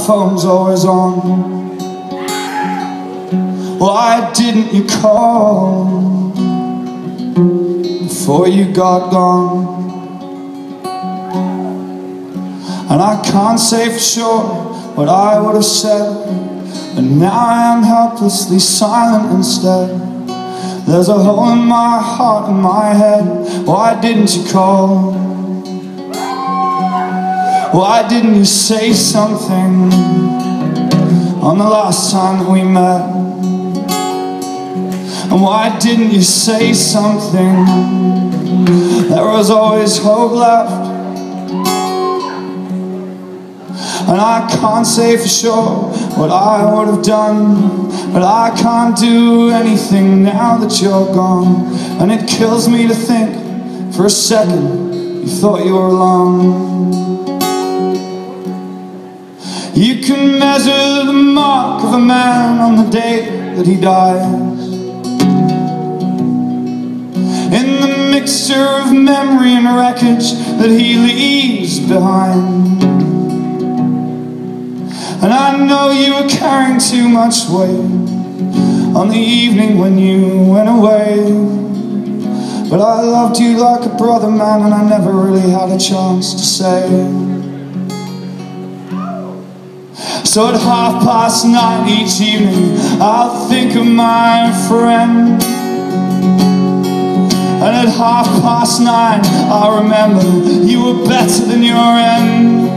phone's always on. Why didn't you call before you got gone? And I can't say for sure what I would have said, but now I am helplessly silent instead. There's a hole in my heart and my head. Why didn't you call? Why didn't you say something on the last time that we met? And why didn't you say something? There was always hope left. And I can't say for sure what I would have done, but I can't do anything now that you're gone. And it kills me to think for a second you thought you were alone. You can measure the mark of a man on the day that he dies, in the mixture of memory and wreckage that he leaves behind. And I know you were carrying too much weight on the evening when you went away, but I loved you like a brother, man, and I never really had a chance to say. So at 9:30 each evening I'll think of my friend, and at 9:30 I'll remember you were better than your end.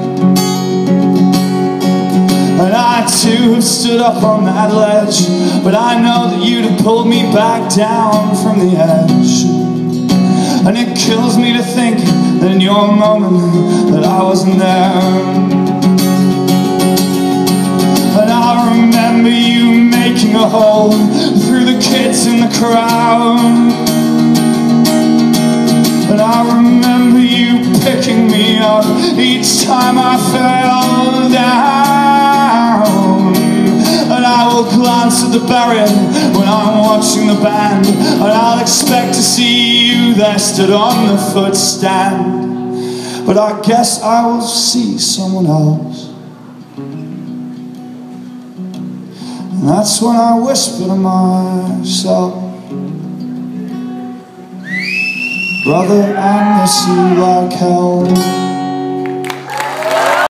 And I too have stood up on that ledge, but I know that you'd have pulled me back down from the edge. And it kills me to think that in your moment that I wasn't there. And I remember you making a hole through the kids in the crowd. And I remember you picking me up each time I fell down. And I will glance at the barrier when I'm watching the band, and I'll expect to see you there stood on the footstand. But I guess I will see someone else. And that's when I whisper to myself, brother, I miss you like hell.